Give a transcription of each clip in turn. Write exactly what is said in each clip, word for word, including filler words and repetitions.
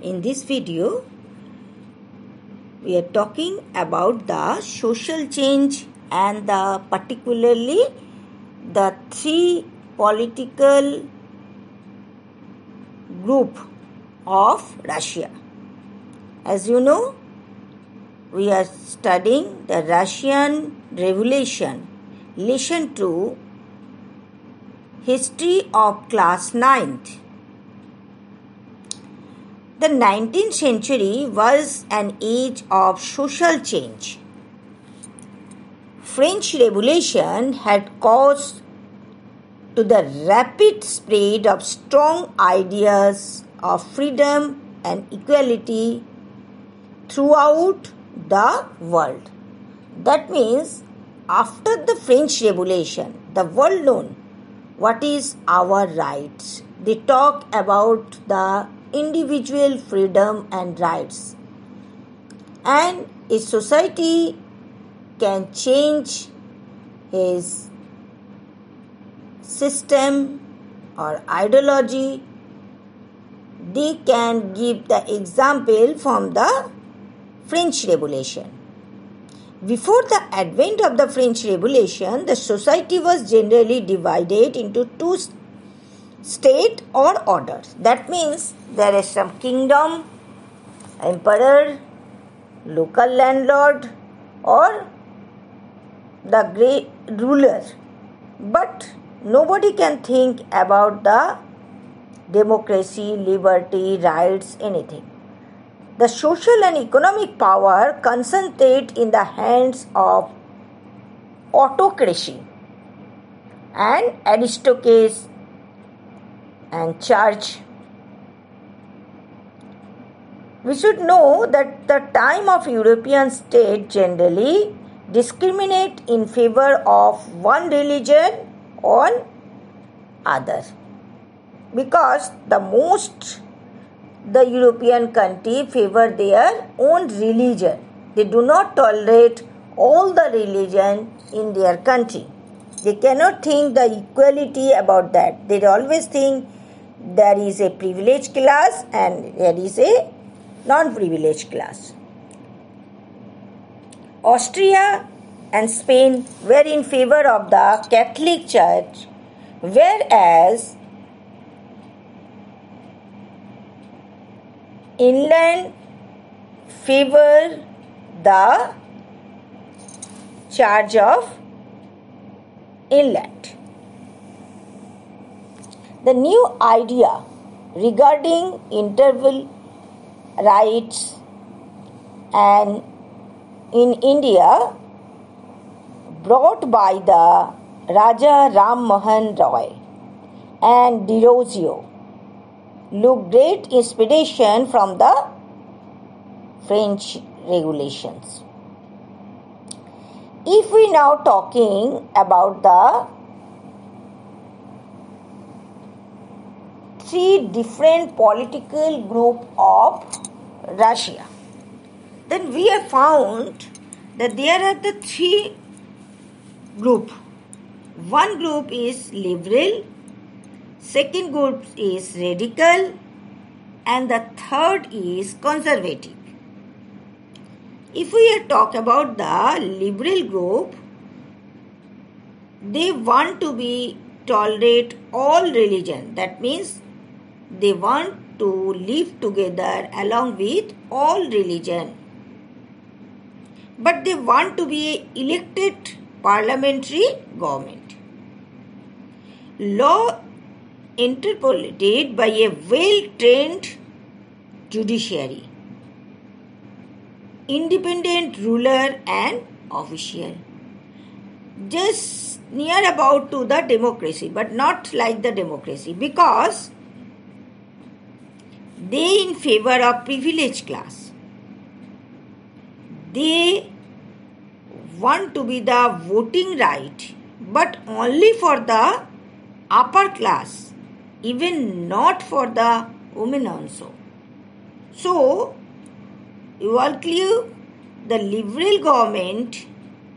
In this video, we are talking about the social change and the particularly the three political group of Russia. As you know, we are studying the Russian Revolution. Listen to History of Class ninth. The nineteenth century was an age of social change. French Revolution had caused to the rapid spread of strong ideas of freedom and equality throughout the world. That means after the French Revolution, the world known what is our rights. They talk about the individual freedom and rights. And a society can change his system or ideology. They can give the example from the French Revolution. Before the advent of the French Revolution, the society was generally divided into two state or orders. That means there is some kingdom, emperor, local landlord, or the great ruler. But nobody can think about the democracy, liberty, rights, anything. The social and economic power concentrate in the hands of autocracy and aristocracy and church. We should know that the time of European state generally discriminate in favor of one religion on other, because the most the European country favor their own religion. They do not tolerate all the religion in their country. They cannot think the equality about that. They always think there is a privileged class and there is a non-privileged class. Austria and Spain were in favor of the Catholic Church, whereas England favor the Church of England. The new idea regarding interval rights and in India brought by the Raja Ram Mohan Roy and De Rosio look great inspiration from the French regulations. If we now talking about the three different political group of Russia, then we have found that there are the three group. One group is liberal, second group is radical, and the third is conservative. If we talk about the liberal group, they want to be tolerate all religion. That means they want to live together along with all religion. But they want to be elected parliamentary government. Law interpreted by a well-trained judiciary, independent ruler and official. Just near about to the democracy, but not like the democracy, because they in favor of privileged class. They want to be the voting right, but only for the upper class, even not for the women also. So, you all clear, the liberal government,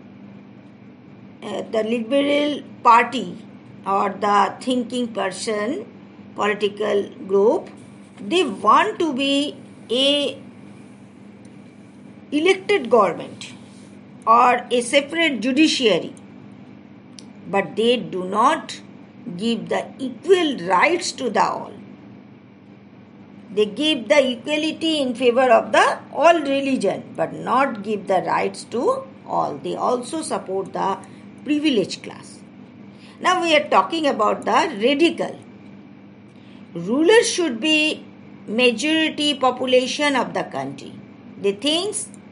uh, the liberal party or the thinking person, political group, they want to be a elected government or a separate judiciary, but they do not give the equal rights to the all. They give the equality in favor of the all religion, but not give the rights to all. They also support the privileged class. Now we are talking about the radical. Rulers should be majority population of the country. They think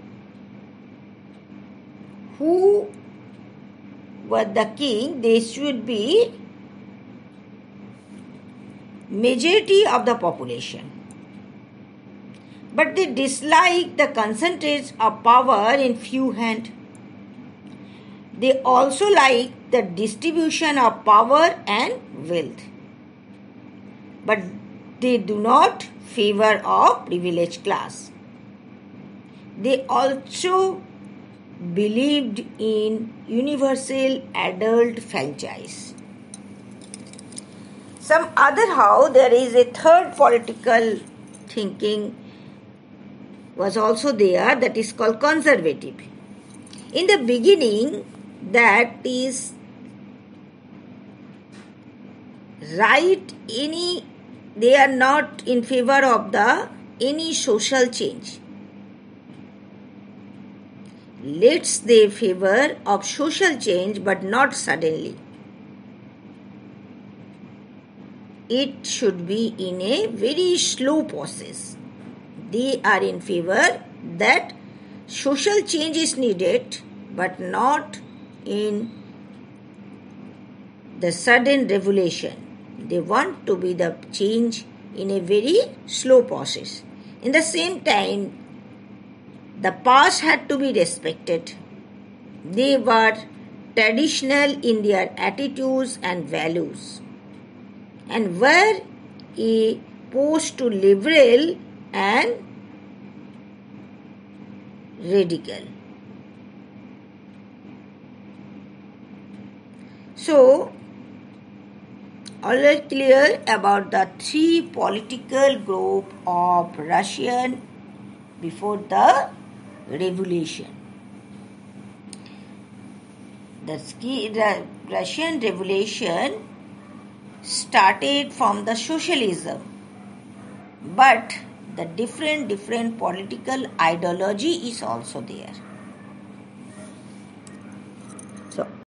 who were the king, they should be majority of the population. But they dislike the concentrate of power in few hands. They also like the distribution of power and wealth. But they do not favor of privileged class. They also believed in universal adult franchise. Some other how there is a third political thinking was also there, that is called conservative. In the beginning, that is right any they are not in favor of the any social change. Let's they favor of social change, but not suddenly. It should be in a very slow process. They are in favor that social change is needed, but not in the sudden revolution. They want to be the change in a very slow process. In the same time, the past had to be respected. They were traditional in their attitudes and values, and were opposed to liberal and radical. So, all are clear about the three political group of Russian before the revolution. The Russian Revolution started from the socialism, but the different different political ideology is also there. So